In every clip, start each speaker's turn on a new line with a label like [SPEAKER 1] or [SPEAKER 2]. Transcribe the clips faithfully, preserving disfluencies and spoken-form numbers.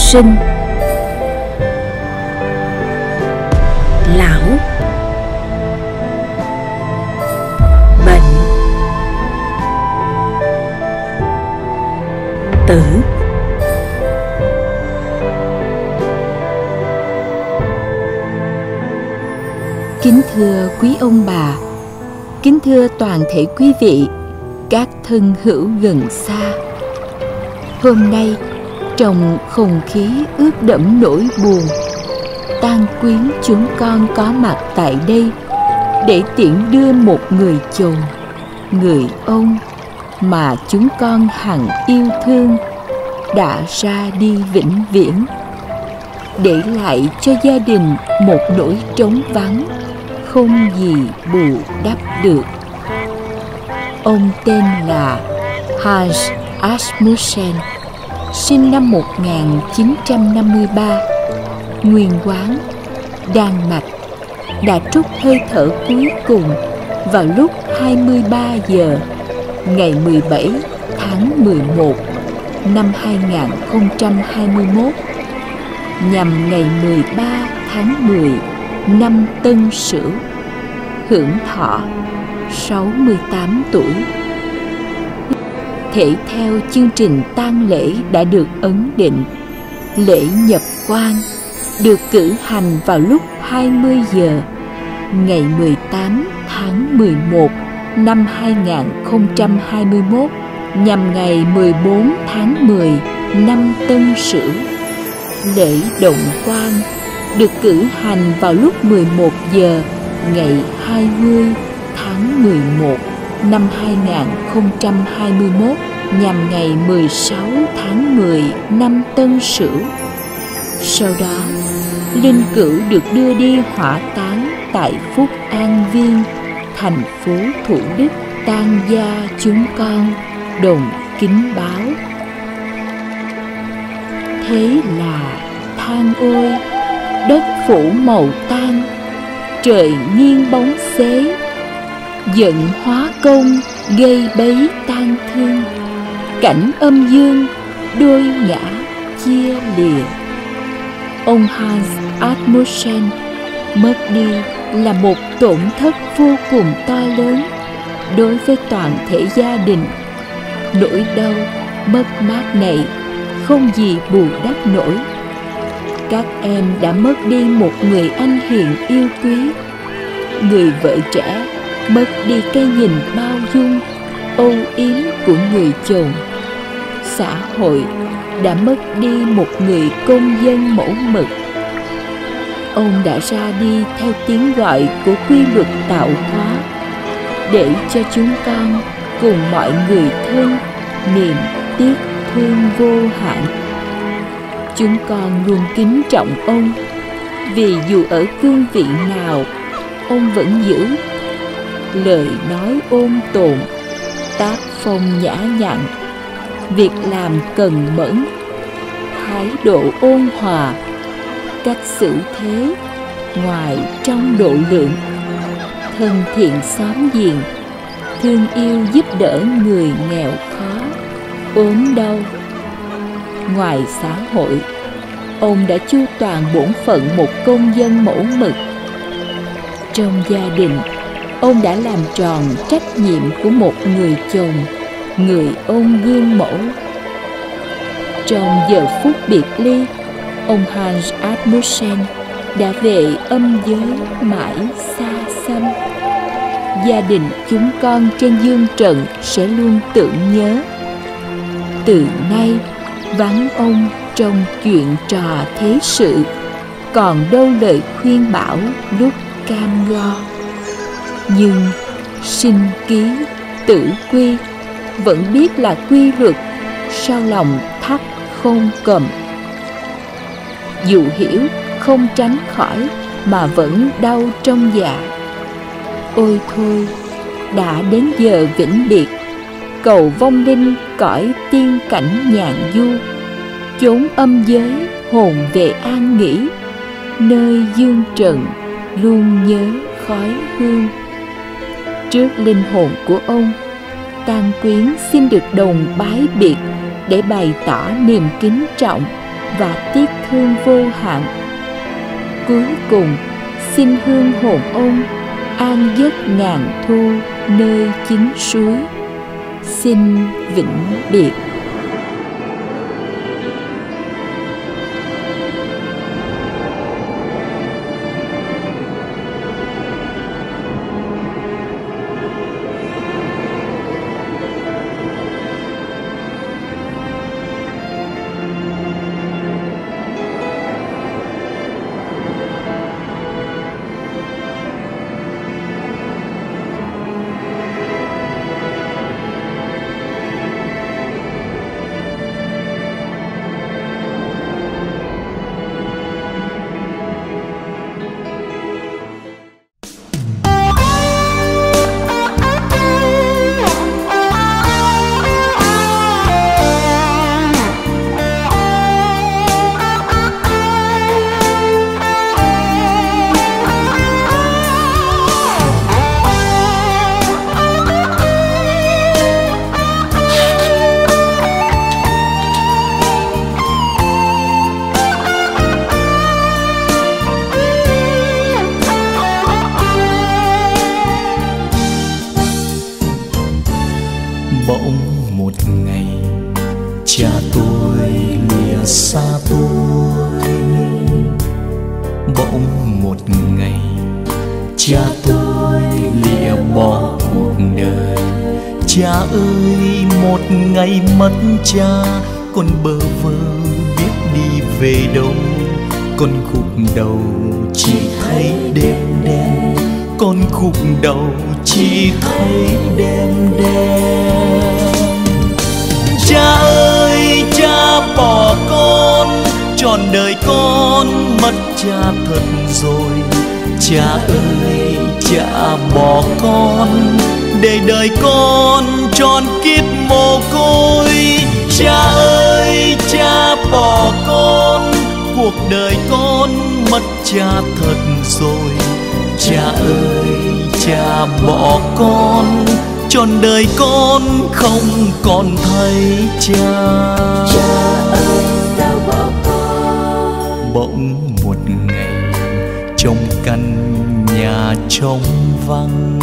[SPEAKER 1] sinh. Lão, bệnh, tử. Kính thưa quý ông bà, kính thưa toàn thể quý vị, các thân hữu gần xa. Hôm nay, trong không khí ướt đẫm nỗi buồn, tang quyến chúng con có mặt tại đây để tiễn đưa một người chồng, người ông mà chúng con hằng yêu thương đã ra đi vĩnh viễn, để lại cho gia đình một nỗi trống vắng không gì bù đắp được. Ông tên là Hans Asmussen, sinh năm một nghìn chín trăm năm mươi ba, nguyên quán Đan Mạch, đã trút hơi thở cuối cùng vào lúc hai mươi ba giờ ngày mười bảy tháng mười một năm hai nghìn không trăm hai mươi mốt, nhằm ngày mười ba tháng mười năm Tân Sửu, hưởng thọ sáu mươi tám tuổi. Thể theo chương trình tang lễ đã được ấn định, lễ nhập quan được cử hành vào lúc hai mươi giờ ngày mười tám tháng mười một năm hai nghìn không trăm hai mươi mốt, nhằm ngày mười bốn tháng mười năm Tân Sửu. Lễ động quan được cử hành vào lúc mười một giờ ngày hai mươi tháng mười một năm hai nghìn không trăm hai mươi mốt, nhằm ngày mười sáu tháng mười năm Tân Sửu. Sau đó, linh cữu được đưa đi hỏa táng tại Phúc An Viên, thành phố Thủ Đức. Tang gia chúng con đồng kính báo. Thế là than ôi, đất phủ màu tang, trời nghiêng bóng xế, giận hóa công gây bấy tang thương, cảnh âm dương đôi ngã chia lìa. Ông Hans Asmussen mất đi là một tổn thất vô cùng to lớn đối với toàn thể gia đình. Nỗi đau mất mát này không gì bù đắp nổi. Các em đã mất đi một người anh hiền yêu quý, người vợ trẻ mất đi cái nhìn bao dung, âu yếm của người chồng. Xã hội đã mất đi một người công dân mẫu mực. Ông đã ra đi theo tiếng gọi của quy luật tạo hóa, để cho chúng con cùng mọi người thân niềm tiếc thương vô hạn. Chúng con luôn kính trọng ông, vì dù ở cương vị nào, ông vẫn giữ lời nói ôn tồn, tác phong nhã nhặn, việc làm cần mẫn, thái độ ôn hòa, cách xử thế ngoài trong độ lượng, thân thiện xóm giềng, thương yêu giúp đỡ người nghèo khó, ốm đau. Ngoài xã hội, ông đã chu toàn bổn phận một công dân mẫu mực. Trong gia đình, ông đã làm tròn trách nhiệm của một người chồng, người ông gương mẫu. Trong giờ phút biệt ly, ông Hans Asmussen đã về âm giới mãi xa xăm. Gia đình chúng con trên dương trần sẽ luôn tưởng nhớ. Từ nay, vắng ông trong chuyện trò thế sự, còn đâu lời khuyên bảo lúc cam go. Nhưng sinh ký tử quy vẫn biết là quy luật, sao lòng thắt không cầm. Dù hiểu không tránh khỏi mà vẫn đau trong dạ. Ôi thôi, đã đến giờ vĩnh biệt, cầu vong linh cõi tiên cảnh nhàn du, chốn âm giới hồn về an nghỉ, nơi dương trần luôn nhớ khói hương. Trước linh hồn của ông, tang quyến xin được đồng bái biệt để bày tỏ niềm kính trọng và tiếc thương vô hạn. Cuối cùng xin hương hồn ông an giấc ngàn thu nơi chính suối. Xin vĩnh biệt.
[SPEAKER 2] Bỗng một ngày cha tôi lìa xa tôi. Bỗng một ngày cha tôi lìa bỏ cuộc đời. Cha ơi, một ngày mất cha, con bơ vơ biết đi về đâu. Con khúc đầu chỉ thấy đêm đen, con khúc đầu chỉ thấy đêm đen. Cha ơi, cha bỏ con, trọn đời con mất cha thật rồi. Cha ơi, cha bỏ con, để đời con tròn kiếp mồ côi. Cha ơi, cha bỏ con, cuộc đời con mất cha thật rồi. Cha ơi, cha bỏ con, trọn đời con không còn thấy cha.
[SPEAKER 3] Cha ơi, sao bỏ con?
[SPEAKER 2] Bỗng một ngày trong căn nhà trống vắng,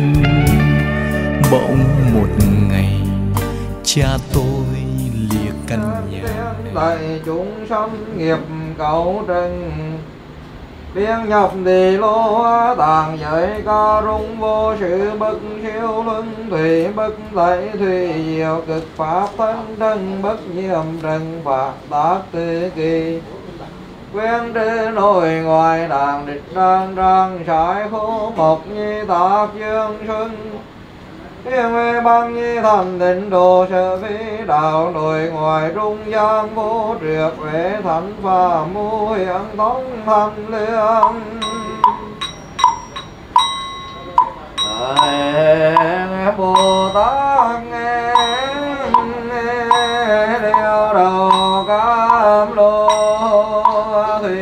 [SPEAKER 2] bỗng một ngày cha tôi lìa căn nhà.
[SPEAKER 4] Tại chúng sanh nghiệp cẩu trần, biên nhập thì lô tàng giới ca rung vô sự bất siêu luân thủy bất tại thủy diệu cực pháp thân thân bất nhiễm trần phạt tác tư kỳ. Quyên trư nội ngoài đàng địch trang trang trái khô mộc nhi tác dương xuân. Thiên mê băng nhi thành tịnh độ sở phi đạo nội ngoài trung gian vô trượt về thánh phà mu hiện thống thành lương. Nghe Bồ Tát nghe điều đầu cam lô thủy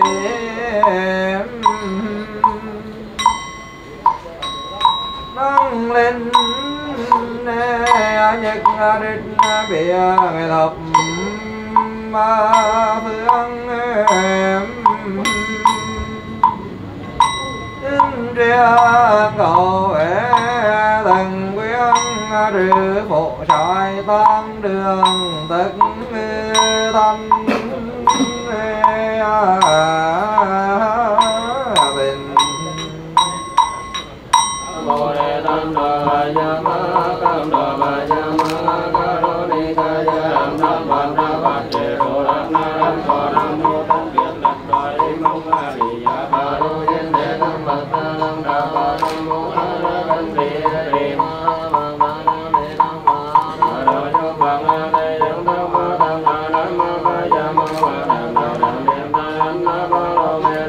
[SPEAKER 4] nâng lên nhật đích bìa ngày thập ma phương chính riêng cầu ế thần quyến trừ bộ trái tam đường tất thanh tình. Bồ đề tam đồ bà gia ma cam đồ bà gia ma ca rô ni ca gia ram tham vam ra bát đề rô ram na ram so ram mô tăng kiệt lạc đòi đi mong a di ya ba rô yên đề tham bát ta nam đa ba nam mô a ra văn đi đi ma ma ma nam đề nam ma ma đô chô phang a đề dân tham ma tăng a nam ma ca gia ma ma đam đam đam đam đam na ba rô me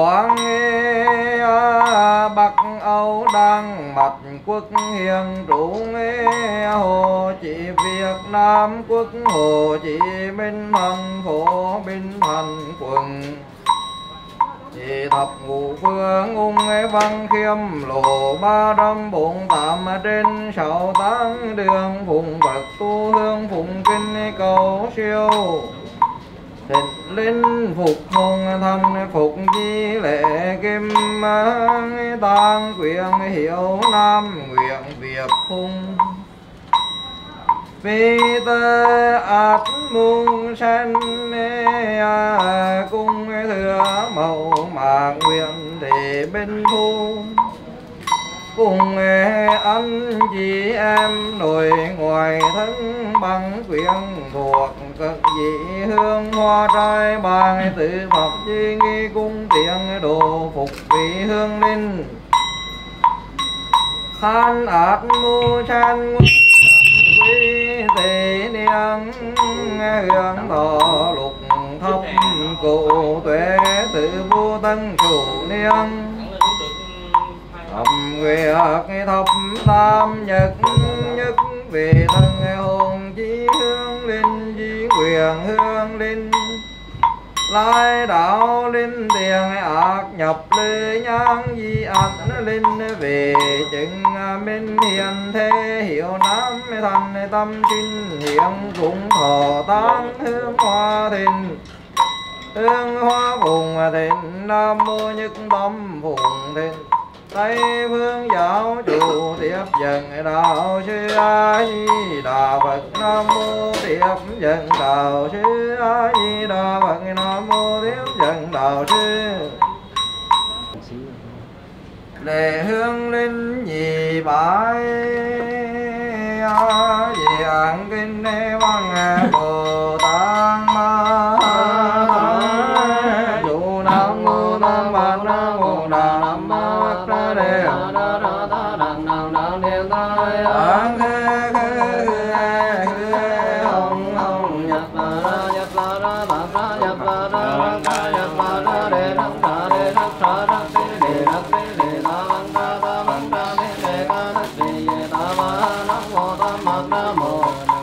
[SPEAKER 4] Quảng Bắc Âu Đăng mặt quốc hiền trung Hồ Chí Việt Nam quốc Hồ Chí Minh thành phố Bình Thạnh quận Chỉ thập ngũ phương ung văn khiêm lộ ba trăm bốn tám trên sáu tháng đường phụng Phật tu hương phụng kinh cầu siêu thịnh linh phục hùng thành phục di lệ kim tang quyền hiệu nam nguyện việt hùng vì tơ át muôn sanh cung thừa mẫu mà nguyện để bên thu cùng anh chị em nội ngoài thân bằng quyền thuộc cực dị hương hoa trai bàn tự phẩm chi nghi cung tiện đồ phục vị hương linh khan át mu chan quý tề niên hương thọ lục thấp cụ tuệ tự vô tân chủ niên thập nguyệt thập tam nhật nhất về thân hồn chí hương linh chí quyền hương linh lai đạo linh tiền ác nhập lư nhang di ác linh về chứng minh hiền thế hiệu nam thành tâm trinh hiện cũng thọ tán hương hoa thịnh hương hoa vùng thịnh nam mô nhất tâm vùng thịnh Tây phương giáo chủ tiếp dẫn đạo sư A Di Đà Phật. Nam mô tiếp dẫn đạo sư A Di Đà Phật. Nam mô tiếp dẫn đạo sư. Lệ hương linh nhị bái A Di An Kinh Văn Bồ Tát Ma Chủ. Nam mô Tam Bát Nam mô Đà Nam mô Đà Đề An thế khê khê hồng hồng nhập ra nhập ra ra ra nhập ra ra ra nhập ra ra đề đắc ra đề đắc ra đắc đề đắc đề đa văn ra ta văn ra đề đề ca đắc đề đề ta ma nam mô tam bát nam mô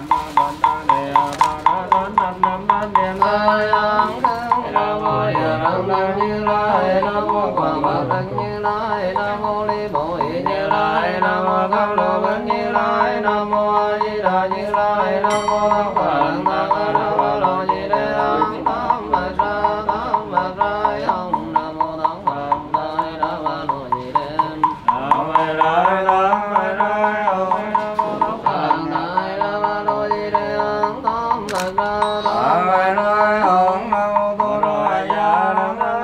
[SPEAKER 4] Nam mô Như Lai, Nam mô Quảng Bát Đấng Như Lai, Nam mô Ly Bồ Hỷ Như Lai, Nam mô Cam Lộ Vấn Như Lai, Nam mô A Di Đà Như Lai, Nam mô Tam Phật Tăng A Nam mô Lô Di Đê An Tam Bạch Sa Tam Bạch Rai Hồng. Nam mô Tam Phật Tại Nam mô Lô Di Đê Nam mô Đại Tam Bạch Rai Hồng. Nam mô Tam Phật Tại Nam mô Lô Di Đê An Tam Bạch Sa Tam Bạch Rai Hồng. Nam mô Tu Đô A Gia Nam mô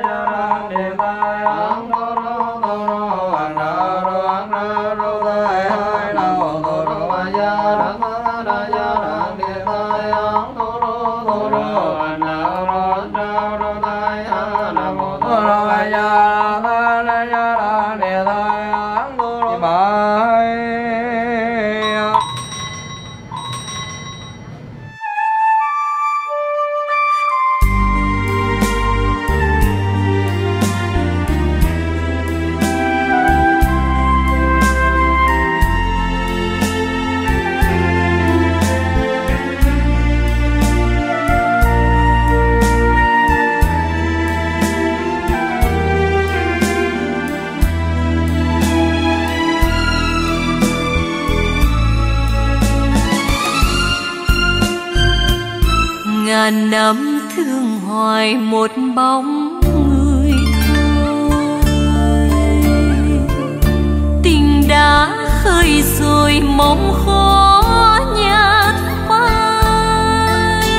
[SPEAKER 5] ngàn năm thương hoài một bóng người thôi, tình đã khơi rồi mong khó nhạt phai,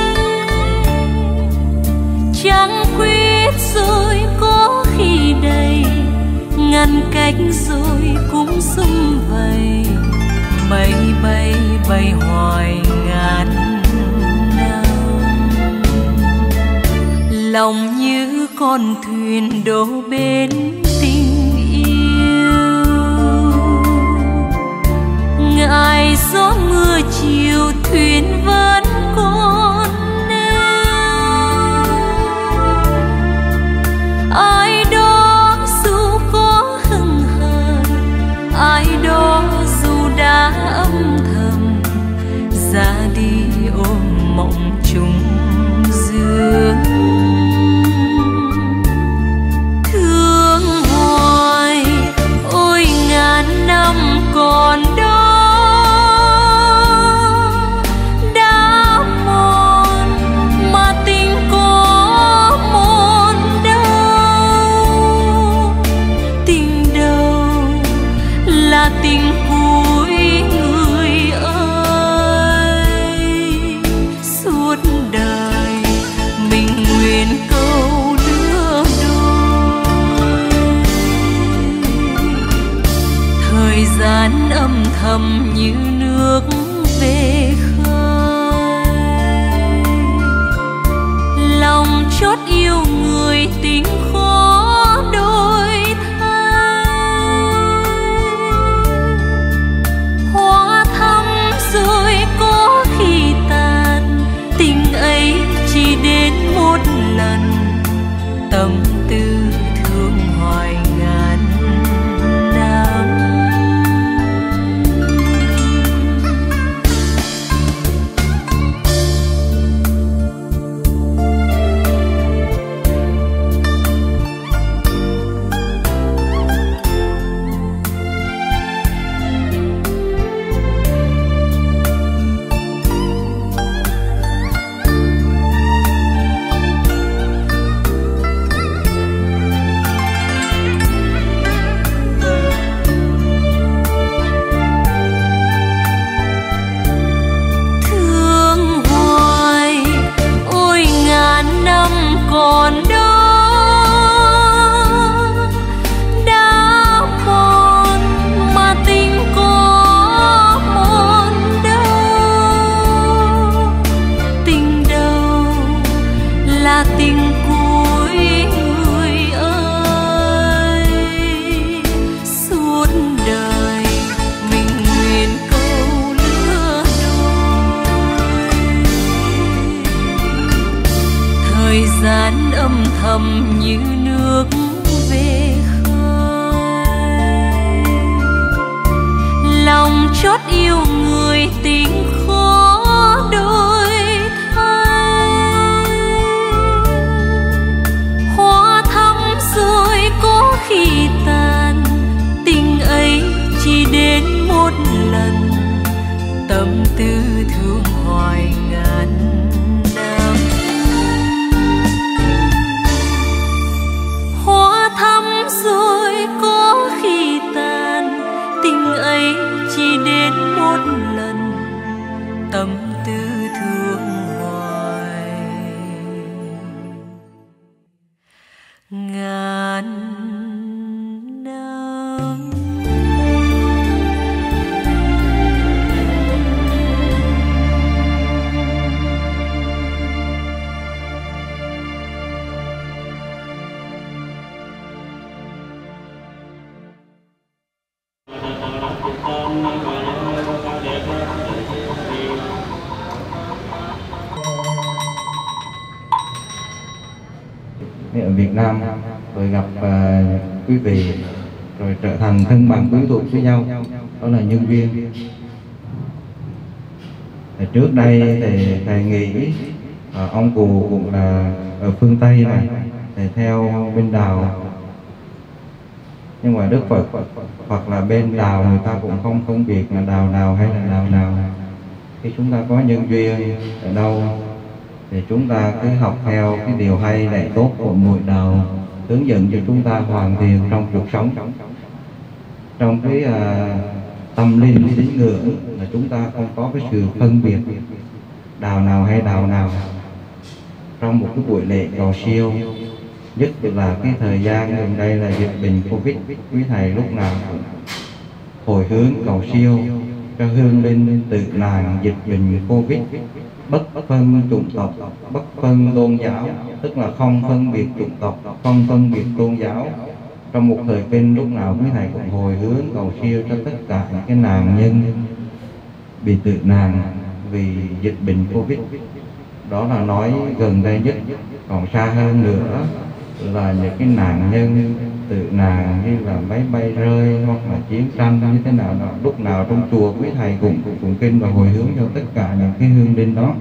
[SPEAKER 5] chẳng quyết rồi có khi đầy ngăn cách rồi cũng sum vầy, bay bay bay hoài ngàn lòng như con thuyền đổ bên tình yêu, ngại gió mưa chiều thuyền vẫn còn neo ai đó ngàn âm thầm như nước về khơi. Lòng chót yêu người tình khó đổi thay. Hoa thắm rồi có khi tàn, tình ấy chỉ đến một lần, tâm tư thương hoài ngàn năm. Hoa thắm rồi có khi tàn, tình ấy chỉ đến một lần, tâm tư thương hoài ngàn năm.
[SPEAKER 4] Ở Việt Nam rồi gặp uh, quý vị rồi trở thành thân bằng quyến thuộc với nhau, đó là nhân duyên. Thì trước đây thì thầy nghĩ uh, ông cụ cũng là ở phương Tây này, thầy theo bên Đào, nhưng mà Đức Phật hoặc là bên Đào người ta cũng không phân biệt là Đào nào hay là Đào nào. Khi chúng ta có nhân duyên ở đâu thì chúng ta cứ học theo cái điều hay lẽ tốt của muội Đạo, hướng dẫn cho chúng ta hoàn thiện trong cuộc sống. Trong cái uh, tâm linh tín ngưỡng là chúng ta không có cái sự phân biệt Đạo nào hay Đạo nào. Trong một cái buổi lễ cầu siêu, nhất là cái thời gian gần đây là dịch bệnh Covid, quý thầy lúc nào cũng hồi hướng cầu siêu cho hương linh tự nạn dịch bệnh Covid, bất phân chủng tộc, bất phân tôn giáo, tức là không phân biệt chủng tộc, không phân biệt tôn giáo. Trong một thời kinh lúc nào quý thầy cũng hồi hướng cầu siêu cho tất cả những cái nạn nhân bị tự nạn vì dịch bệnh Covid. Đó là nói gần đây nhất. Còn xa hơn nữa là những cái nạn nhân tự nạn như là máy bay rơi hoặc là chiến tranh như thế nào đó, lúc nào trong chùa quý thầy cũng cũng kinh và hồi hướng cho tất cả những cái hương linh đó.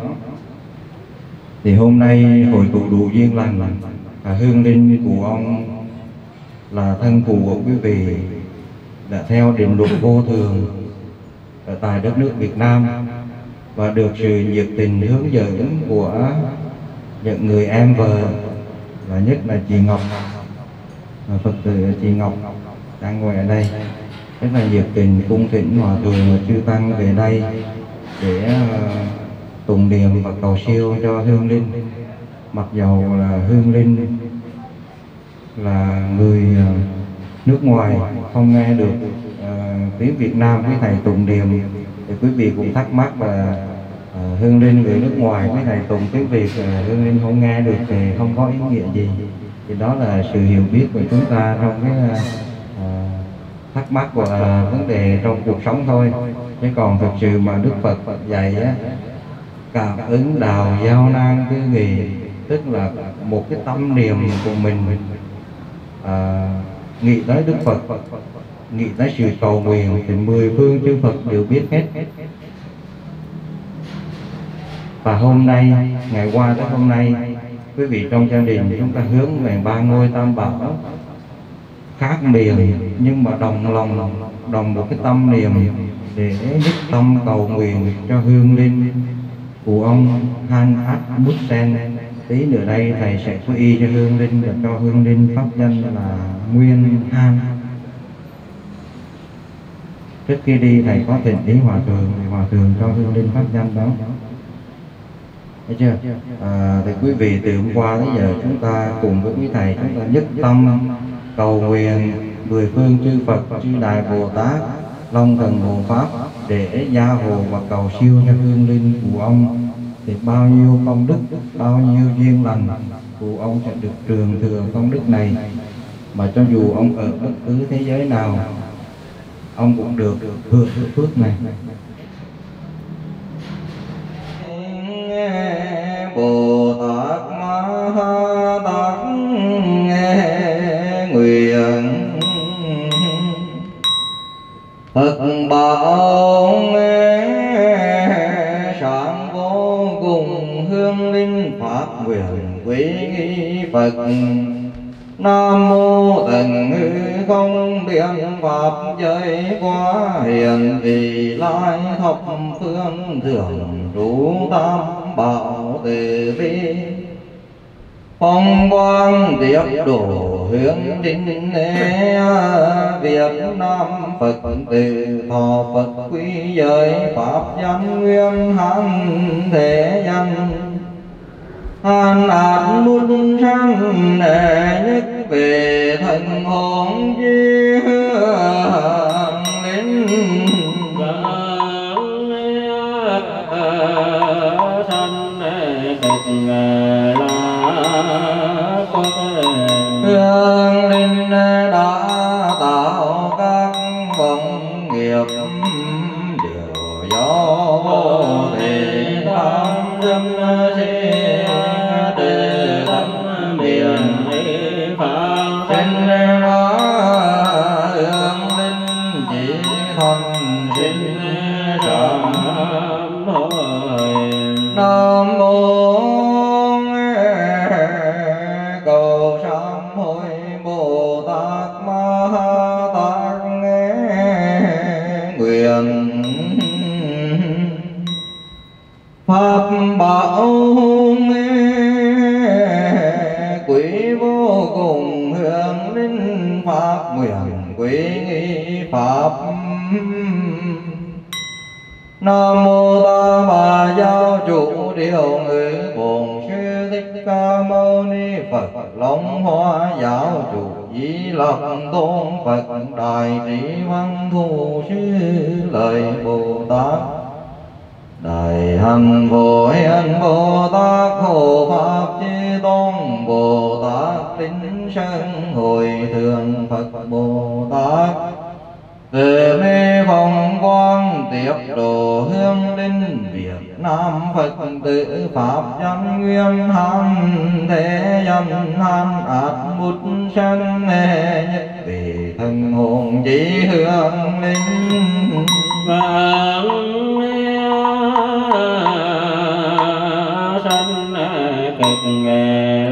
[SPEAKER 4] Thì hôm nay hội tụ đủ duyên lành, và hương linh của ông là thân phụ của quý vị đã theo định luật vô thường ở tại đất nước Việt Nam và được sự nhiệt tình hướng dẫn của những người em vợ, và nhất là chị Ngọc, Phật tử chị Ngọc đang ngồi ở đây, rất là nhiệt tình cung thỉnh hòa thượng và chư tăng về đây để uh, tụng niệm và cầu siêu cho hương linh. Mặc dầu là hương linh là người uh, nước ngoài không nghe được uh, tiếng Việt Nam quý thầy tụng niệm, thì quý vị cũng thắc mắc là uh, hương linh người nước ngoài quý thầy tụng tiếng Việt uh, hương linh không nghe được thì không có ý nghĩa gì. Thì đó là sự hiểu biết của chúng ta trong cái uh, thắc mắc của uh, vấn đề trong cuộc sống thôi. Chứ còn thực sự mà Đức Phật dạy á, cảm ứng đào giao nan tư nghị, tức là một cái tâm niệm của mình uh, nghĩ tới Đức Phật, nghĩ tới sự cầu nguyện thì mười phương chư Phật đều biết hết. Và hôm nay, ngày qua tới hôm nay, quý vị trong gia đình chúng ta hướng về ba ngôi tam bảo, khác miền nhưng mà đồng lòng, đồng một cái tâm niệm để nhất tâm cầu nguyện cho hương linh của ông Han Át Bút Sen. Tí nữa đây thầy sẽ quy y cho hương linh và cho hương linh pháp danh là Nguyên Han. Trước khi đi thầy có thỉnh ý hòa thượng, hòa thượng cho hương linh pháp danh đó. Thấy chưa? À, thì quý vị từ hôm qua tới giờ chúng ta cùng với quý thầy chúng ta nhất tâm cầu nguyện mười phương chư Phật, chư Đại Bồ Tát, Long Thần Hộ Pháp để gia hộ và cầu siêu cho hương linh của ông, thì bao nhiêu công đức, bao nhiêu duyên lành của ông sẽ được truyền thừa công đức này, mà cho dù ông ở bất cứ thế giới nào ông cũng được hưởng phước này. Bồ Tát Ma bảo sáng vô cùng hương linh pháp nguyện quý nghi Phật. Nam mô tần hư không điện pháp giới quá hiền vị lai thập phương thường trụ tam bảo từ bi. Phong quang tiếp độ hướng đến Việt Nam Phật tử thọ Phật quý giới pháp danh nguyên hán thế danh. An át mút sanh nhất về thân hồn chi hương đến
[SPEAKER 6] sanh cực la quốc
[SPEAKER 4] hương linh đã tạo các vọng nghiệp đều do vô thể tham dâm sinh từ tâm miền phật sinh ra hương linh chỉ thân sinh trầm hồi. Nam mô cầu sám hối Bồ Tát Ma Tát nguyện pháp bảo quý vô cùng hương linh pháp nguyện quý nghi pháp. Nam mô Ta Bà Giáo Chủ Điều Ngự Bổn Sư Thích Ca Mâu Ni Phật. Long Hoa Giáo Chủ Di Lặc Tôn Phật. Đại Trí Văn Thù Sư Lợi Bồ Tát. Đại Hạnh Phổ Hiền Bồ Tát. Hộ Pháp Chư Tôn Bồ Tát. Tín Sơn Hội Thượng Phật Bồ Tát. Từ bi phong quang tiếp độ hương linh Việt Nam Phật tử pháp danh nguyên hán thế danh hán át mút sanh nhất vì thân hồn chỉ hương linh.
[SPEAKER 6] vạn sanh cực la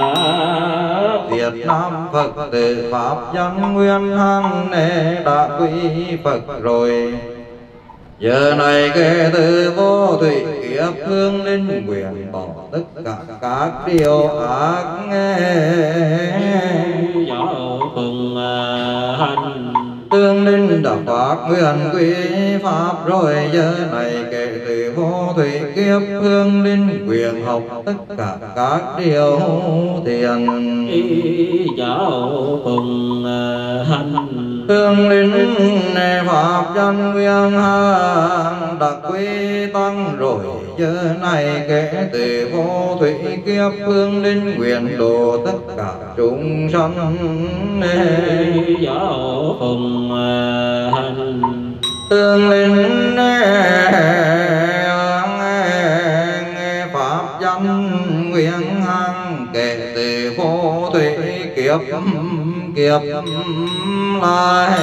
[SPEAKER 4] Việt Nam Phật tử pháp danh nguyên hán đã quy Phật rồi. Giờ này kể từ vô thủy kiếp hương linh nguyện bỏ tất cả các điều ác nghe
[SPEAKER 6] dạo cùng hành
[SPEAKER 4] tương linh đã phát nguyện quy pháp rồi. Giờ này kể từ vô thủy kiếp hương linh nguyện học tất cả các điều thiền
[SPEAKER 6] dạo cùng hành
[SPEAKER 4] hương linh pháp danh nguyên hán đặc quy tăng rồi. Giờ này kể từ vô thủy kiếp hương linh nguyện độ tất cả chúng sanh
[SPEAKER 6] dạo cùng hành
[SPEAKER 4] hương linh pháp danh nguyên hán kể từ vô thủy kiếp kiếp lai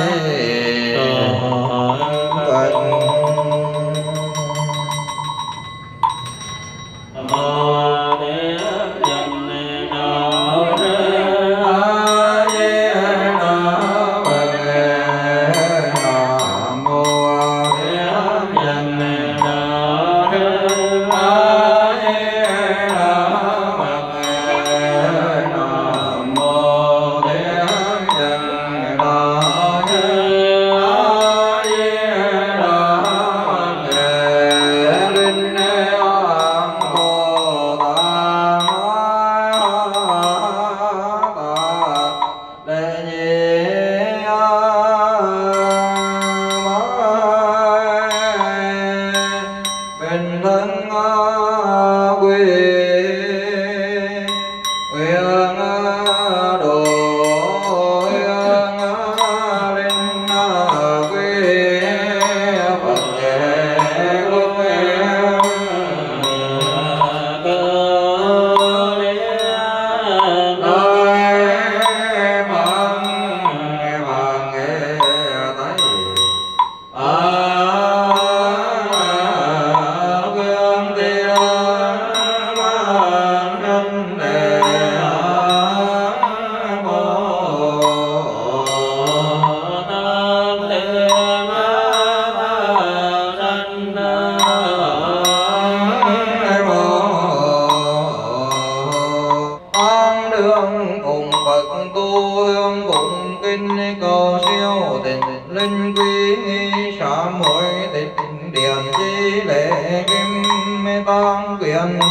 [SPEAKER 6] a
[SPEAKER 4] tăng quyền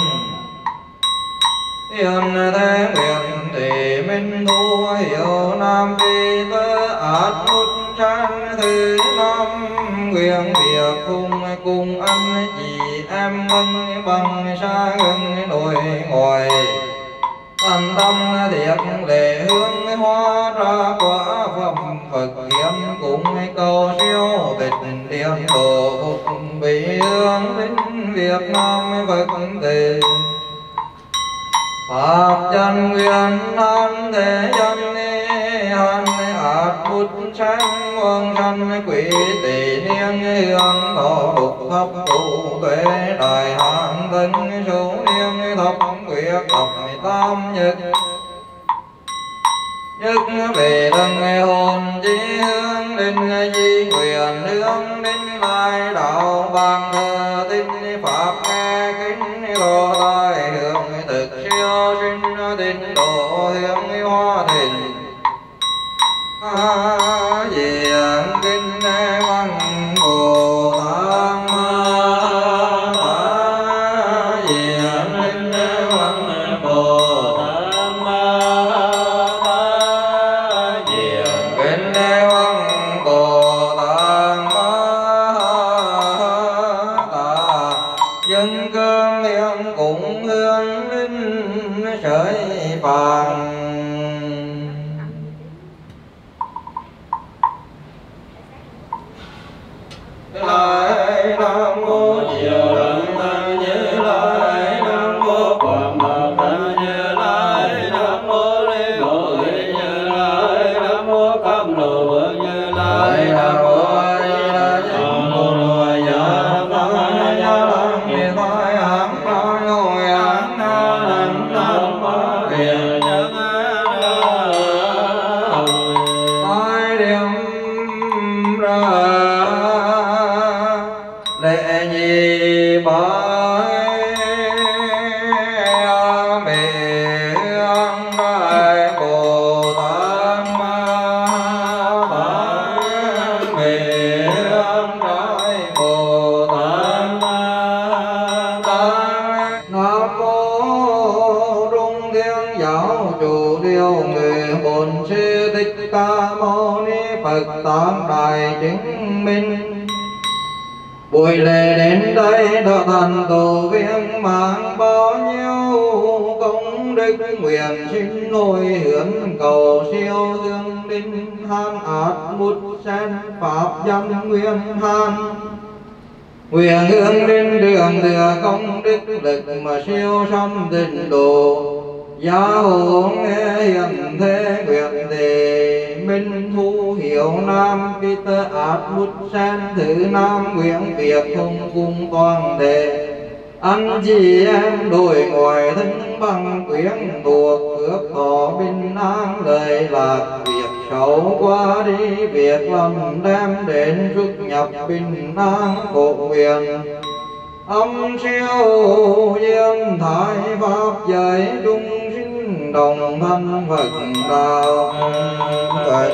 [SPEAKER 4] yên thế nguyện thì minh thu hiểu nam kỳ tơ át một trang thứ năm nguyện việc cùng cùng ăn chị em vâng bằng xa gừng nổi ngồi thành tâm thiệt lệ hương hoa ra quả phẩm Phật hiến cùng cầu siêu tịch điện độ phục vị hương đến Việt Nam Phật tử Pháp chân nguyện an thế dân hàn át bút sáng quân sanh quỷ tỷ niên hương thọ đục thập tụ tuệ đại hạn thân số niên thập quyết thập tam nhật nhất về thân hồn chí hướng linh di nguyện hướng đến lai đạo ban thơ tinh pháp nghe kính lo tai hướng thực siêu sinh tinh độ hướng hoa thịnh a diện kinh văn bồ tát ma a diện kinh văn bồ tát ma a diện kinh văn bồ tát ma dân cương liên cũng hương linh sợi vàng lại nam mô diệu đẳng tăng như lai nam mô quảng bạc tăng như lai nam mô lý mô thị như lai nam mô cam lộ vương như lai nam mô a di đà nam mô loài gia tăng gia tăng hiện tại hạng thái hồi hạng na nam nam ba hiền nhân hai điểm ra lệ nhi bái mê an đại bồ tát ma bái mê an đại bồ tát ma bái nam mô trung thiên giáo chủ điều người bổn sư thích ca mâu ni Phật tam đại chứng minh. Buổi lễ đến đây đã thành tổ viên mang bao nhiêu công đức nguyện xin ngôi hướng cầu siêu dương linh han át bút sen pháp dân nguyên han nguyện hướng đến đường thừa công đức lực mà siêu sanh tịnh độ gia hộ nghe hiền thế nguyện đề minh thu hiểu nam kỳ tơ át bút sen thứ nam nguyện việc không cung toàn thể anh chị em đổi ngoài thân bằng quyến thuộc phước thọ bình an lời lạc việc xấu qua đi việc làm đem đến xuất nhập bình an phổ nguyện âm siêu dương thái pháp giới trung sinh đồng thân Phật đạo Phật.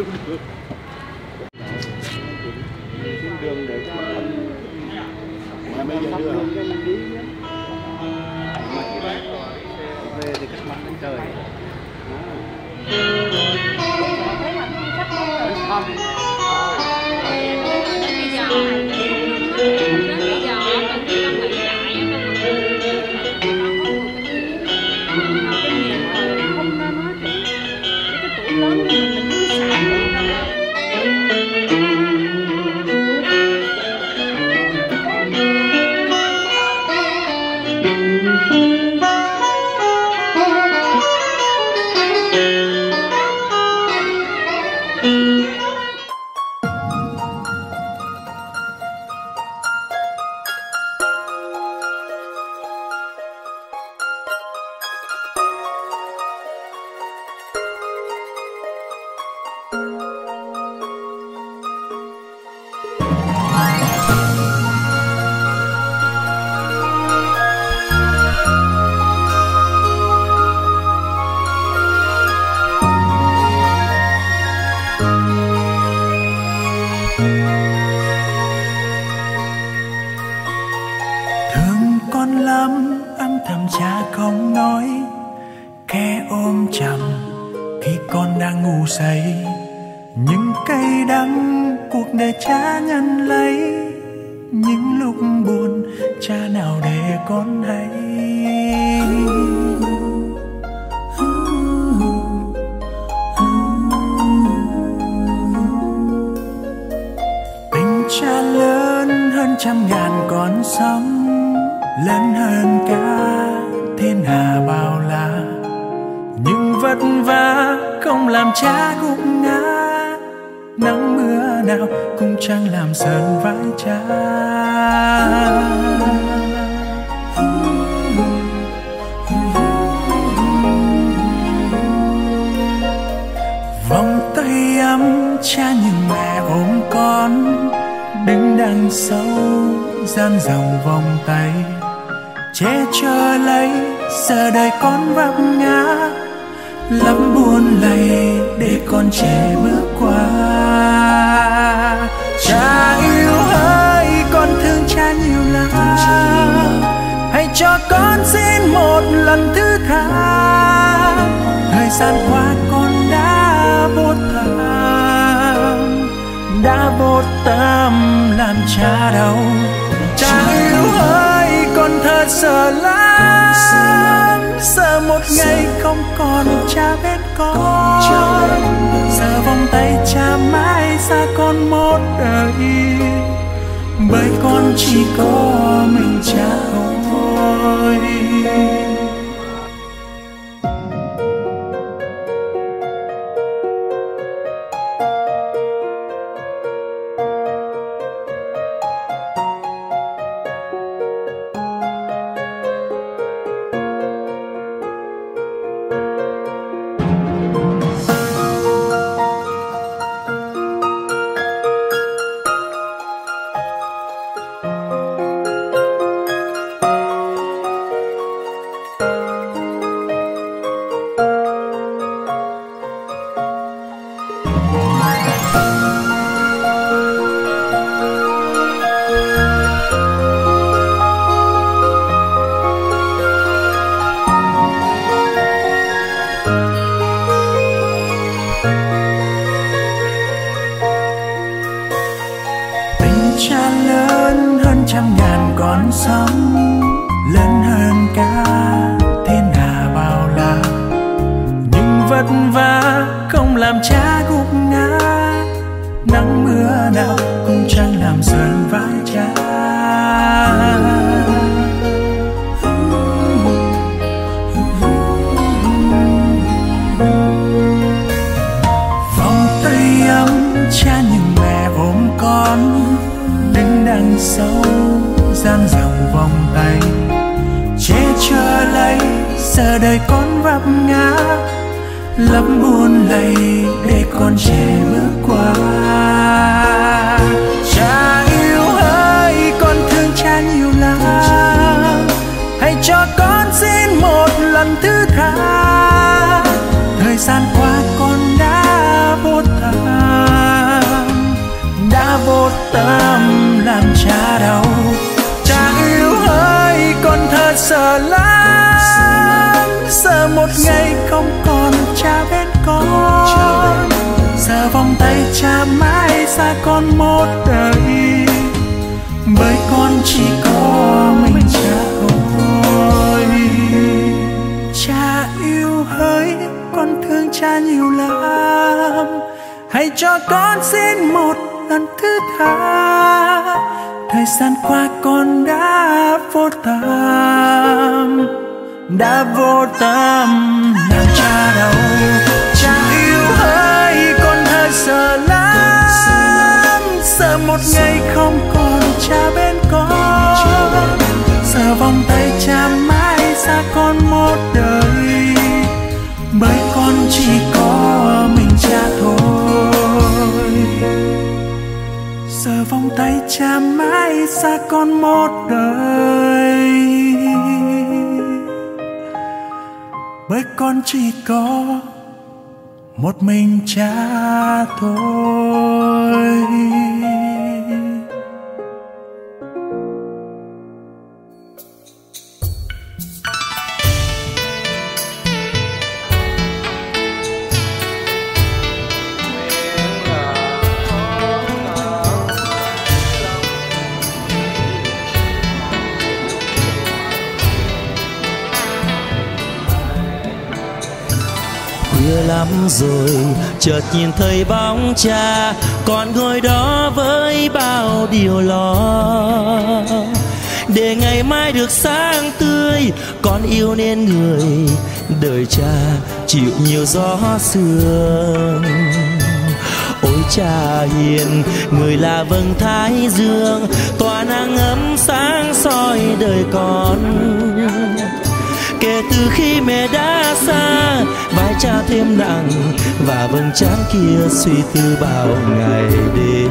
[SPEAKER 7] đường để cho mà bây giờ đưa về thì cách mặt lên trời.
[SPEAKER 8] Thương con lắm âm thầm cha không nói, kẻ ôm chầm khi con đang ngủ say. Những cây đắng cuộc đời cha ngăn lấy, những lúc buồn cha nào để con hay. Tình cha lớn hơn trăm ngàn con sóng, lớn hơn cả thiên hà bao la. Nhưng vất vả không làm cha gục ngã, nắng mưa nào cũng chẳng làm sờn vai cha. Vòng tay ấm cha nhưng mẹ ôm con, đứng đằng sau gian rộng vòng tay, che chở lấy giờ đời con vấp ngã. Lắm buồn lầy để con trẻ bước qua. Cha yêu ơi, con thương cha nhiều lắm, hãy cho con xin một lần thứ tha. Thời gian qua con đã vô tâm, đã vô tâm làm cha đau. Cha yêu ơi, con thật sợ lắm, sợ một ngày không còn cha bên con, sợ vòng tay cha mãi xa con một đời, bởi con chỉ có mình cha thôi. Cha lớn hơn trăm ngàn con sóng, lớn hơn cả thiên hà bao la. Nhưng vất vả không làm cha gục ngã, nắng mưa nào cũng chẳng làm sờn vai cha. Vòng tay ấm cha nhưng mẹ ôm con, đứng đằng sau gian rộng vòng tay, che chở lấy giờ đời con vấp ngã. Lắm buồn lầy để con trẻ bước qua. Cha yêu ơi, con thương cha nhiều lắm, hãy cho con xin một lần thứ tha. Thời gian qua con đã vô tâm, tâm làm cha đau. Cha yêu ơi, con thật sợ lắm, sợ một ngày không còn cha bên con, sợ vòng tay cha mãi xa con một đời, bởi con chỉ có mình cha thôi. Cha yêu ơi, con thương cha nhiều lắm, hãy cho con xin một lần thứ tha. Thời gian qua con đã vô tâm, đã vô tâm làm cha đau. Cha yêu ơi, con thật sợ lắm, sợ một ngày không còn cha bên con, sợ vòng tay cha mãi xa con một đời, bởi con chỉ có mình cha thôi. Sợ vòng tay cha mãi xa con một đời, bởi con chỉ có một mình cha thôi.
[SPEAKER 2] Khuya lắm rồi chợt nhìn thấy bóng cha, còn ngồi đó với bao điều lo. Để ngày mai được sáng tươi, con yêu nên người, đời cha chịu nhiều gió sương. Ôi cha hiền, người là vầng thái dương, tỏa nắng ấm sáng soi đời con. Kể từ khi mẹ đã xa, vai cha thêm nặng, và vầng trán kia suy tư bao ngày đêm.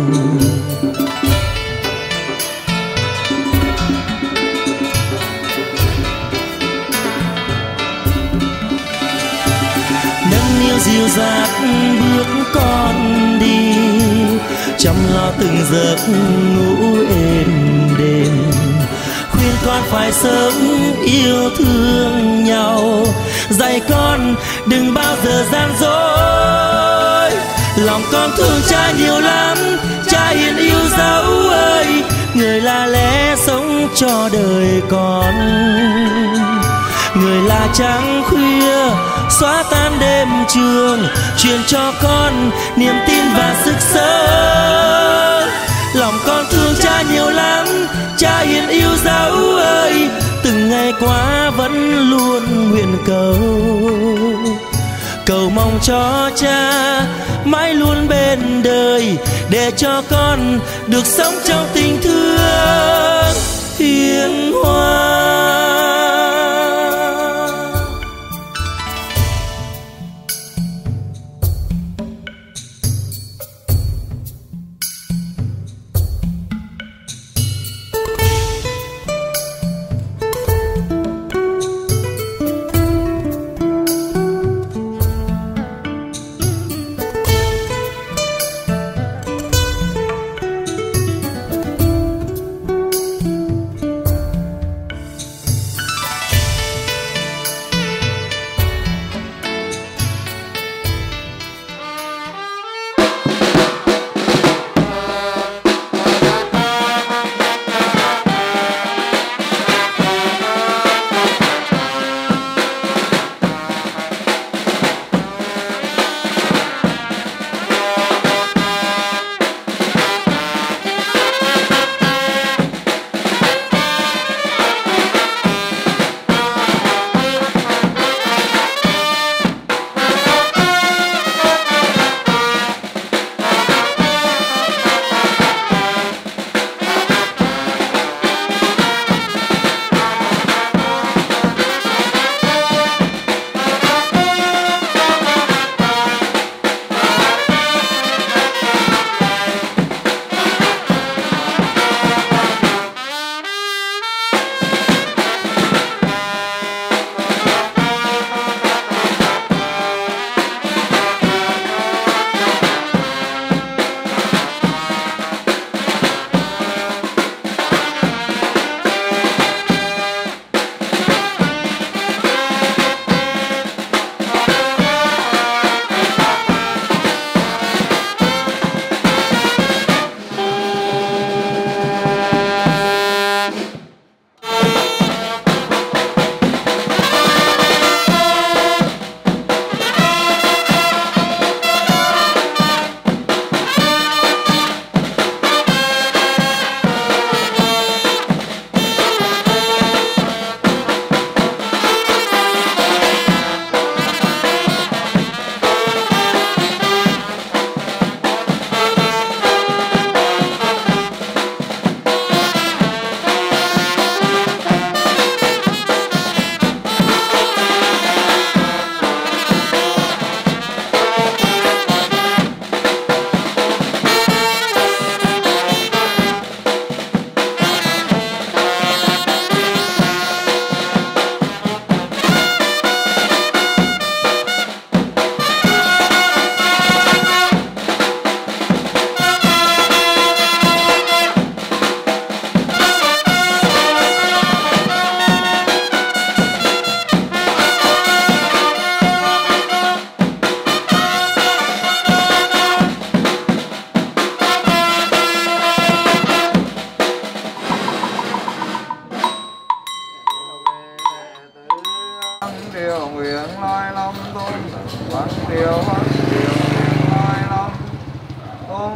[SPEAKER 2] Nâng niu dịu dắt bước con đi, chăm lo từng giấc ngủ êm đêm. Khuyên con phải sớm yêu thương nhau, dạy con đừng bao giờ gian dối. Lòng con thương cha nhiều lắm, cha hiền yêu dấu ơi, người là lẽ sống cho đời con. Người là trăng khuya xóa tan đêm trường, truyền cho con niềm tin và sức sống. Lòng con thương cha nhiều lắm, cha hiền yêu dấu ơi, từng ngày qua vẫn luôn nguyện cầu. Cầu mong cho cha mãi luôn bên đời, để cho con được sống trong tình thương hiền hòa.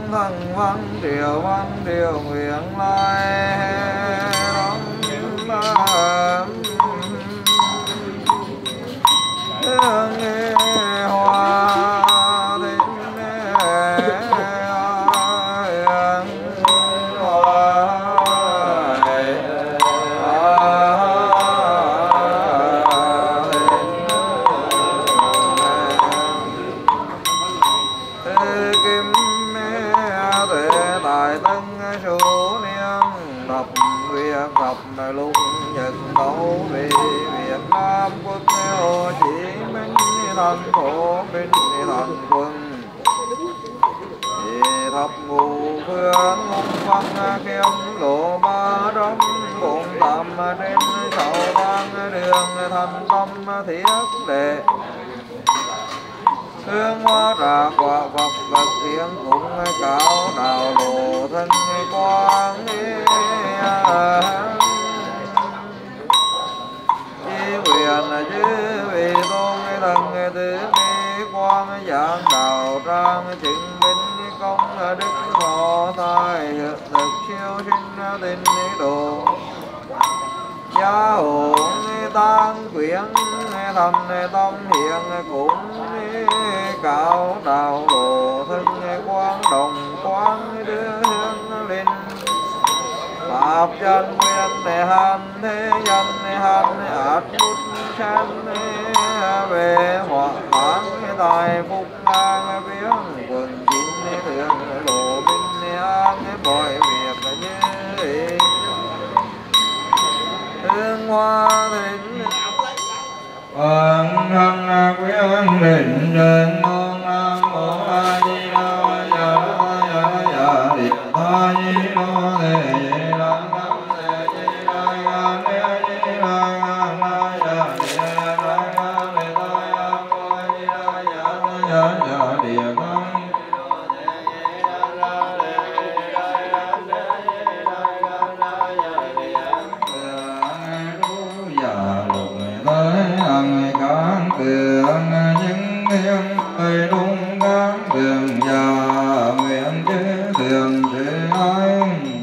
[SPEAKER 4] thần văn triều văn triều nguyện lai đóng hương hoa lúc Nhật Tấu về Việt Nam quốc Hồ Chí Minh thành phố Vinh thành quân thập ngũ phương hùng văn kiếm lộ ba trăm bốn tám trên sáu vang đường thành tâm thiết đệ hương hoa trà quả Phật vật hiến cùng cao đạo lộ thân quang quyền chư vị tôn thần tứ ni quan giảng đạo trang chứng minh công đức thọ thai hiện thực siêu sinh tinh độ gia hộ tan quyển thành tâm hiện cũng cao đạo lộ thân quang đồng quang đưa hương linh pháp chân nguyên để hành thế nhân hành át bút chân về họa phán tài phúc ngang viếng quần chính thượng lộ minh an mọi việc như hương hoa thịnh Quang hân quyến định trên con nam mô a di đà ya ya ya di đà di đà đề đà nam đề di đà ya đề di đà ya ya di đà ya đề đà ya mô di đà ya ya ya di đà tường những thiên thầy đúng các tường và nguyện chư tường chư anh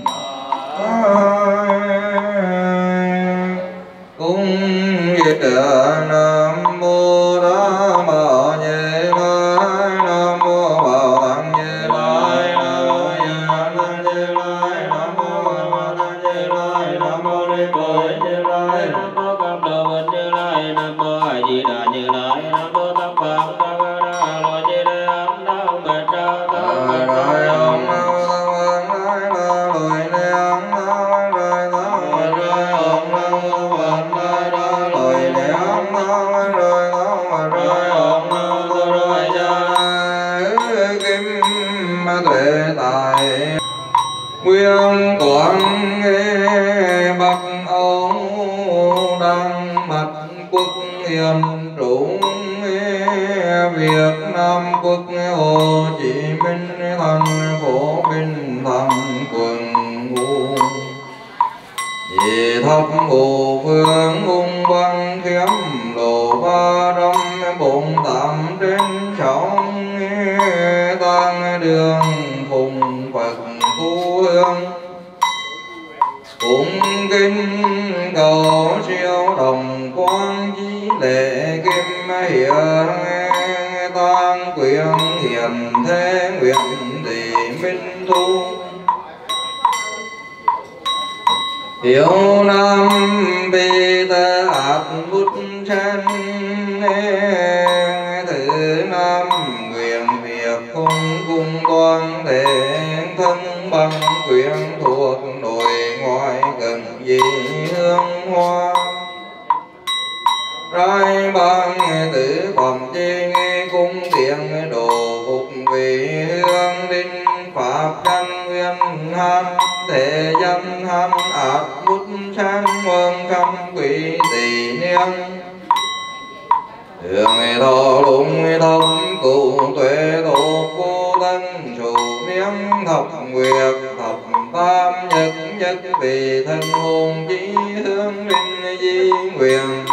[SPEAKER 4] cung địa nam mô đa ma như lai nam mô bảo tạng như lai nam mô như lai nam mô a như lai nam mô ni bồ như lai nam mô cam đồ vật như lai nam mô a di đà như lai nam mô tam pháp tam đa lo di đà âm nam bạch cha tam bạch cha âm nam tam văn lai la lôi ni âm nam lai tam bạch cha âm nam tam văn lai la lôi ni âm nam lai tam bạch cha âm nam tu rồi cha kim tuệ tài nguyên quảng bắc âu đăng mạch quốc hiền trụ Việt Nam quốc Hồ Chí Minh thành phố Vinh thành quận Ngũ vì thập ngũ phương hùng văn kiếm lộ ba trăm bốn tám trên sáu tăng đường phùng Phật thu hương cũng kinh cầu siêu đồng quang chí lệ kim hiện tăng quyền hiền thế nguyện tỷ minh thu Hiệu Nam bi tê át bút chân thứ Nam nguyện việc không cung toàn thể thân bằng quyền thuộc nội ngoại gần dị hương hoa trai bằng tử phẩm chi cung tiền đồ phục vị hương đinh pháp chân nguyên han thể dân han át bút sang quân trăm quỷ tỷ niên hương thọ lũng thông cụ tuệ tổ cô tân chủ niên thập nguyệt thập tam nhất nhất vì thân hồn chí hương linh di nguyện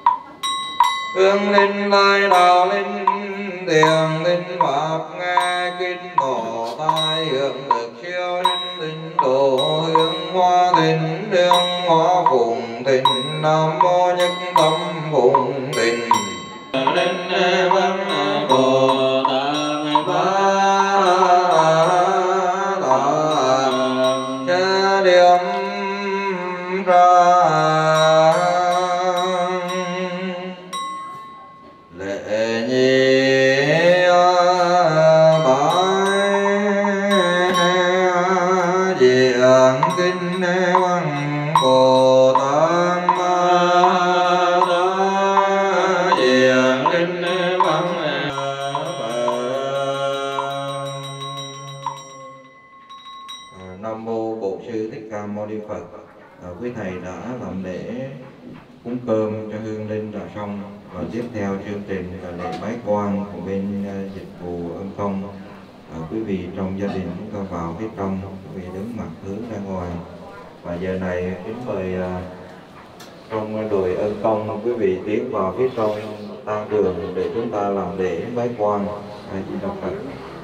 [SPEAKER 4] hương linh lai đạo linh tiền linh pháp nghe kinh ngọ tai hưởng được siêu linh tinh độ hương hoa thịnh hương hoa phụng thịnh nam mô nhất tâm phụng thịnh
[SPEAKER 6] linh văn bồ tát ba
[SPEAKER 4] cha điểm ra lệ nhi bái diện kinh văn bồ tát diện kinh văn Nam mô Bổn Sư Thích Ca Mâu Ni Phật. À, quý thầy đã làm lễ cúng cơm cho hương linh là xong, và tiếp theo chương trình là lễ bái quan của bên uh, dịch vụ Ân Công. À, quý vị trong gia đình chúng ta vào phía trong, quý vị đứng mặt hướng ra ngoài. Và giờ này kính mời uh, trong đội Ân Công quý vị tiến vào phía trong tang đường để chúng ta làm lễ bái quan. A Di Đà Phật.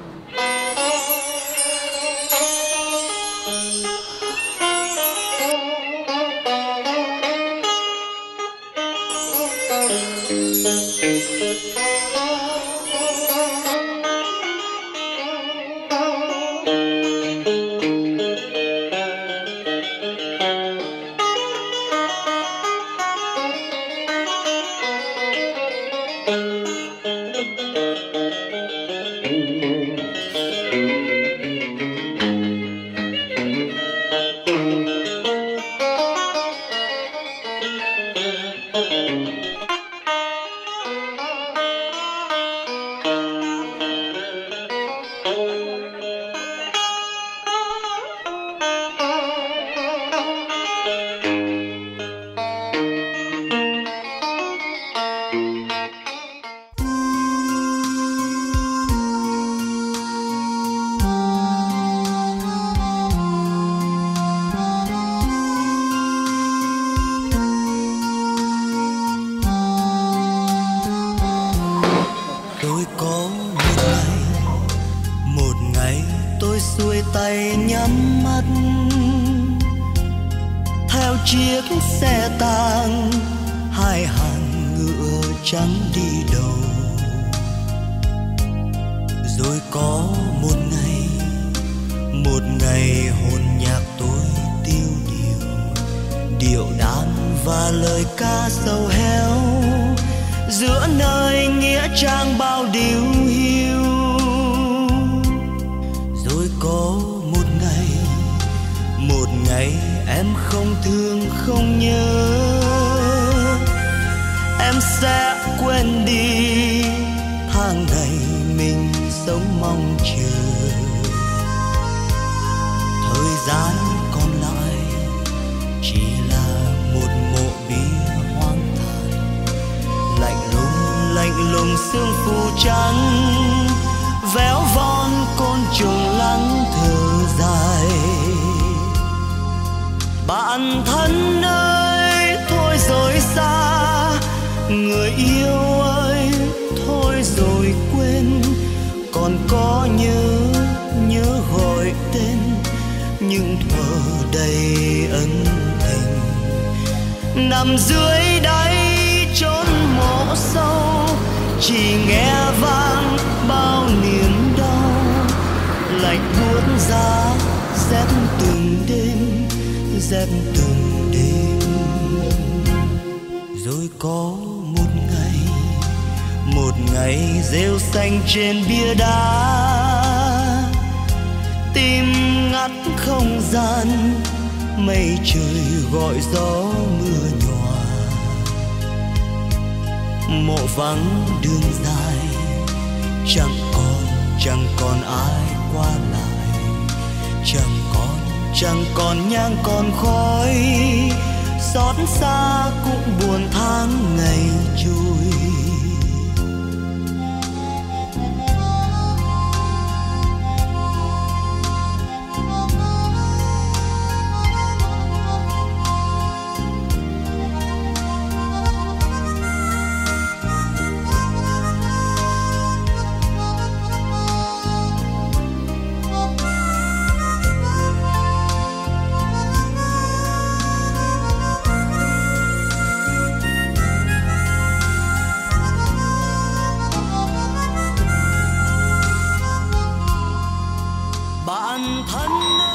[SPEAKER 9] Nằm dưới đáy chốn mộ sâu, chỉ nghe vang bao niềm đau, lạnh buốt giá rét từng đêm, rét từng đêm. Rồi có một ngày, một ngày rêu xanh trên bia đá, tim ngắt không gian, mây trời gọi gió mưa nhòa. Mộ vắng đường dài, chẳng còn chẳng còn ai qua lại, chẳng còn chẳng còn nhang còn khói, xót xa cũng buồn tháng ngày trôi. bạn thân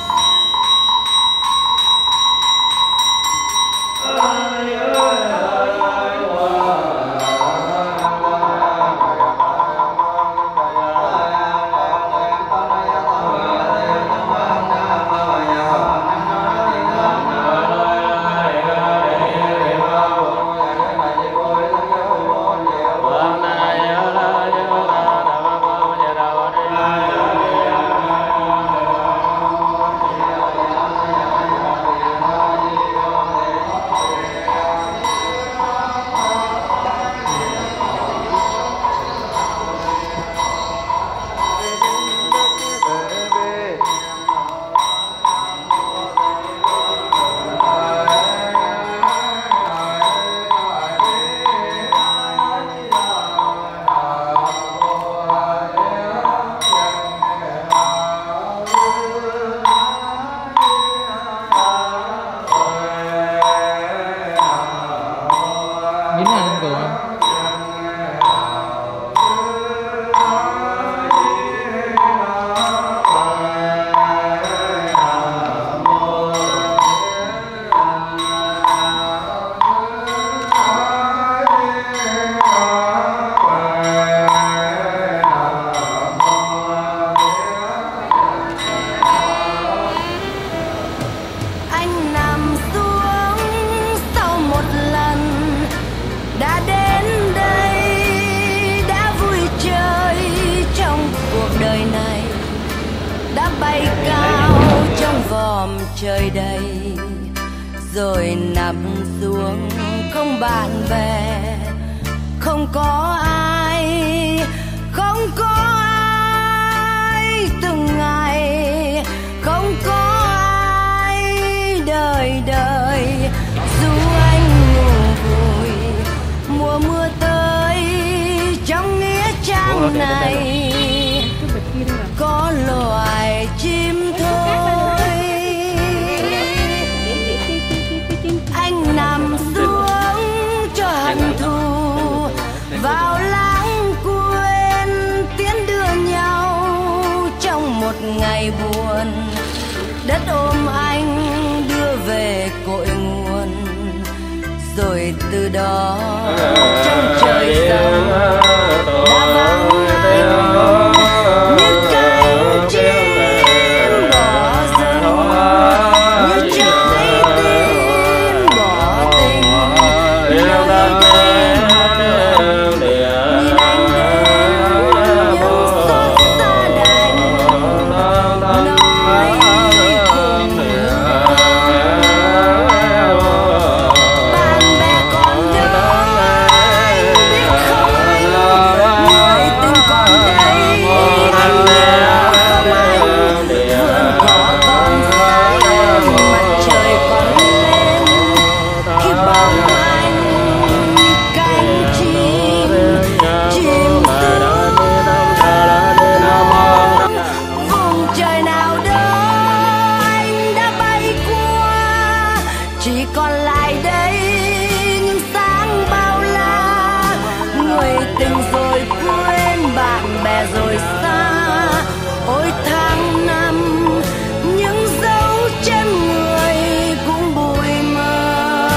[SPEAKER 9] trời đầy rồi nằm xuống, không bạn bè, không có ai, không có ai từng ngày, không có ai đời đời. Dù anh ngủ vùi mùa mưa tới trong nghĩa trang này, có loài chim thôi. Anh nằm xuống cho hận thù vào lãng quên, tiến đưa nhau trong một ngày buồn. Đất ôm anh đưa về cội nguồn, rồi từ đó trong trời rộng đã vắng anh như cánh chim bỏ rừng, như trái tim bỏ tình. Nơi đây nhìn anh đến những xót xa đành nói cùng người. Bạn bè còn đâu anh biết không, người tình còn đây anh nhớ không anh. Vườn cỏ còn xanh, mặt trời còn lên khi bóng anh như cánh chim chìm xuống. Vùng trời nào đó anh đã bay qua, chỉ còn lại đây những sáng bao la. Người tình rồi quên, bạn bè rồi xa. Ôi tháng năm những dấu chân người cũng bụi mờ.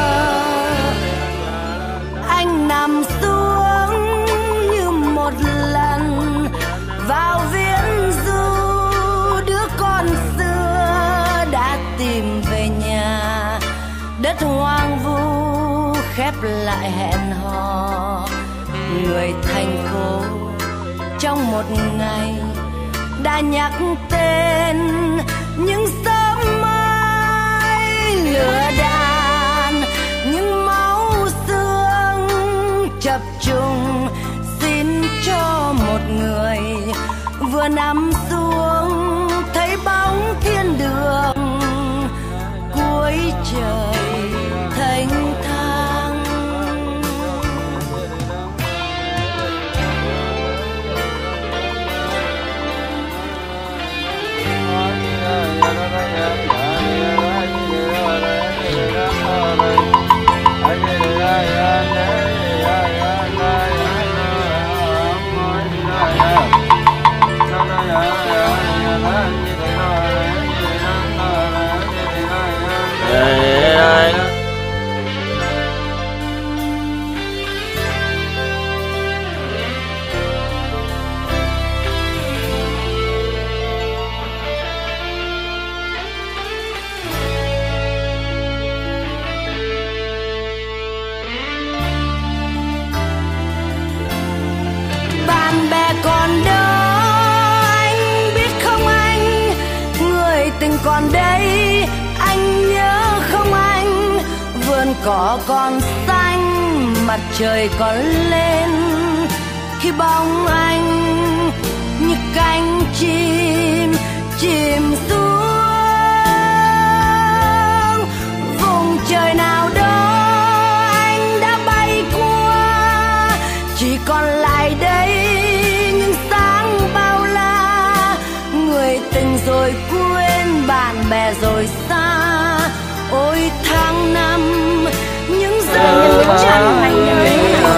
[SPEAKER 9] Anh nằm xuống như một lần vào viễn du, đứa con xưa đã tìm về nhà. Đất hoang vu khép lại hẹn hò, người thành phố trong một ngày đã nhắc tên những sớm mai lửa đạn, những máu xương chập trùng. Xin cho một người vừa nằm xuống thấy bóng thiên đường cuối trời thanh thang.
[SPEAKER 6] Yeah.
[SPEAKER 10] còn đây, anh nhớ không anh? Vườn cỏ còn xanh, mặt trời còn lên, khi bóng anh như cánh chim chìm xuống vùng trời nào đó anh đã bay qua, chỉ còn lại đây những sáng bao la. Người tình rồi quên, bạn bè rồi xa, ôi tháng năm những giờ nhớ chẳng thành nhớ.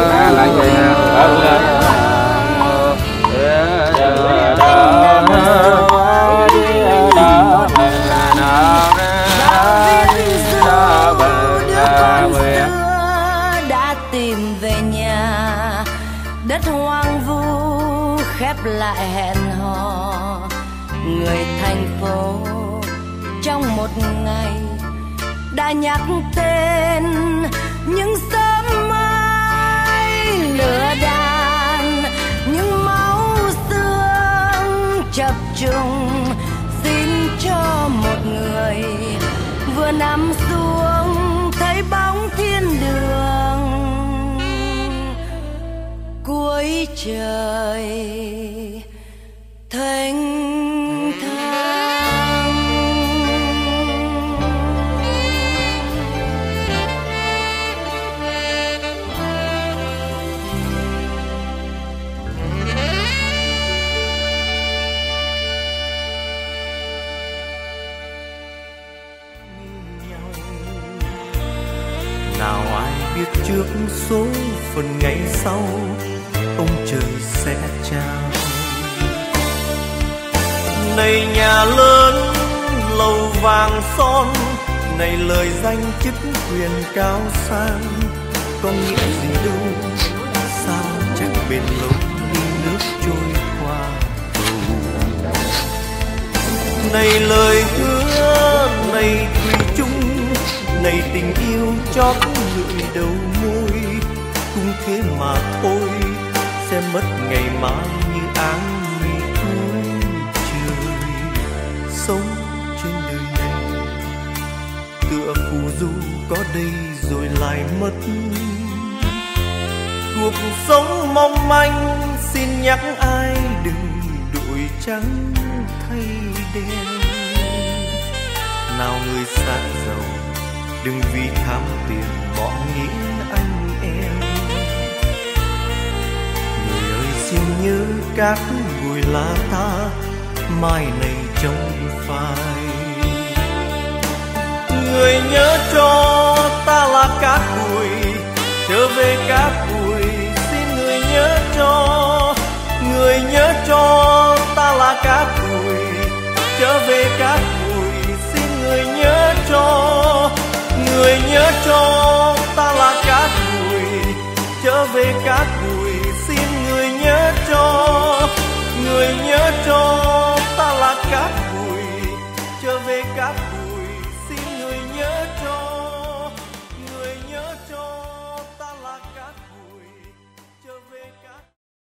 [SPEAKER 10] Đã tìm về nhà, đất hoang vu khép lại hẹn hò. Người thành phố trong một ngày đã nhắc tên những sớm mai lửa đạn, những máu xương chập trùng. Xin cho một người vừa nằm xuống thấy bóng thiên đường cuối trời thanh thang.
[SPEAKER 9] Nào ai biết trước số phận ngày sau ông trời sẽ trao. Này nhà lớn lầu vàng son, này lời danh chức quyền cao sang, có nghĩa gì đâu sao chắc bền lâu như nước trôi qua cầu. Này lời hứa, này thủy chung, này tình yêu chót lưỡi đầu môi, cũng thế mà thôi sẽ mất ngày mai như áng mây cuối trời. Sống trên đời này tựa phù du, có đây rồi lại mất. Cuộc sống mong manh xin nhắc ai đừng đổi trắng thay đen. Nào người xa giàu đừng vì tham tiền bỏ nghĩa anh em. Người ơi xin nhớ cát bụi là ta, mai này trong phai. Người nhớ cho ta là cát bụi, trở về cát bụi xin người nhớ cho. Người nhớ cho ta là cát bụi, trở về cát bụi xin người nhớ cho. Người nhớ cho ta là cát bụi, trở về cát bụi xin người nhớ cho. Người nhớ cho